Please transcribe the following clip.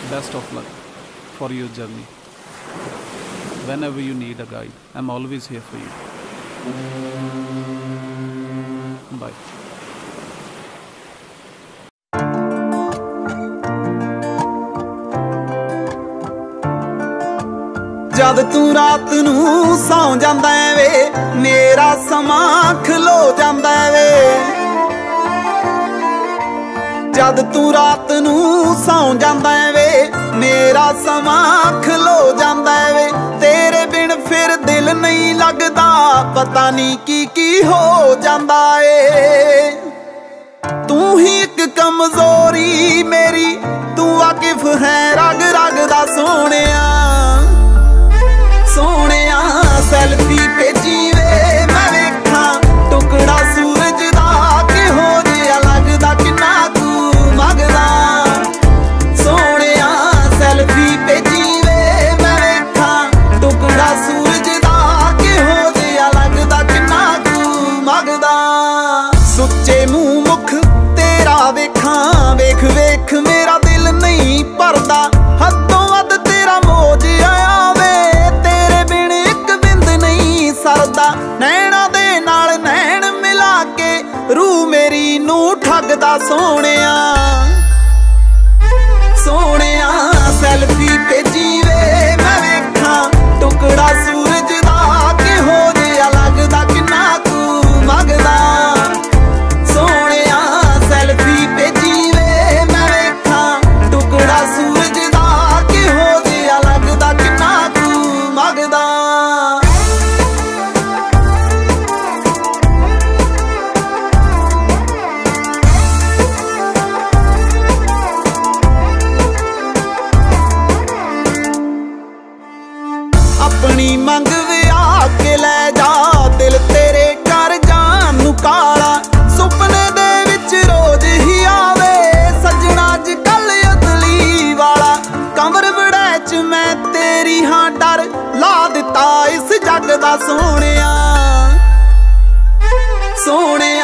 best of luck for your journey. Whenever you need a guide, I'm always here for you. Bye. जद तू रात नूं सौ जांदा है वे, मेरा समां खलो जांदा है वे। जद तू रात नूं सौ जांदा है वे, मेरा समां खलो जांदा है वे। तेरे बिन फिर दिल नहीं लगदा, पता नहीं की हो जांदा है। तू ही एक कमजोरी मेरी, तू वाकिफ है रग रग दा सोहणिया। सोहणिया सैल्फी भेजी वे मैं वेखां, टुकड़ा सूरज दा किहो जिहा लगदा, किन्ना तू मंगदा। सोहणिया सैल्फी भेजी वे मैं वेखां, टुकड़ा सूरज दा किहो जिहा लगदा, किन्ना तू मंगदा। सुच्चे मूंह मुख तेरा वेखां, वेख वेख मेरा दिल नहीं भरदा। हदों वध तेरा मौज आया वे, तेरे बिन एक बिंद नहीं सरदा। नैना दे नाल नैन मिला के रूह मेरी नूं ठगदा। सोहणिया सोहणिया सैल्फी भेजी वे मैं वेखां, टुकड़ा सूरज दा किहो जिहा लगदा, किन्ना तू मंगदा। सोहणिया सैल्फी भेजी वे मैं वेखां, टुकड़ा सूरज दा किहो जिहा लगदा, किन्ना तू मंगदा। अपनी मंग विआ के लै जा, दिल तेरे कर जान नूं काला। सुपने दे विच रोज ही आवे सजना अज कल अदली वाला। कमर वड़ैच मैं तेरी हां डर, ला दिता इस जग दा सोहणिया। सोहणिया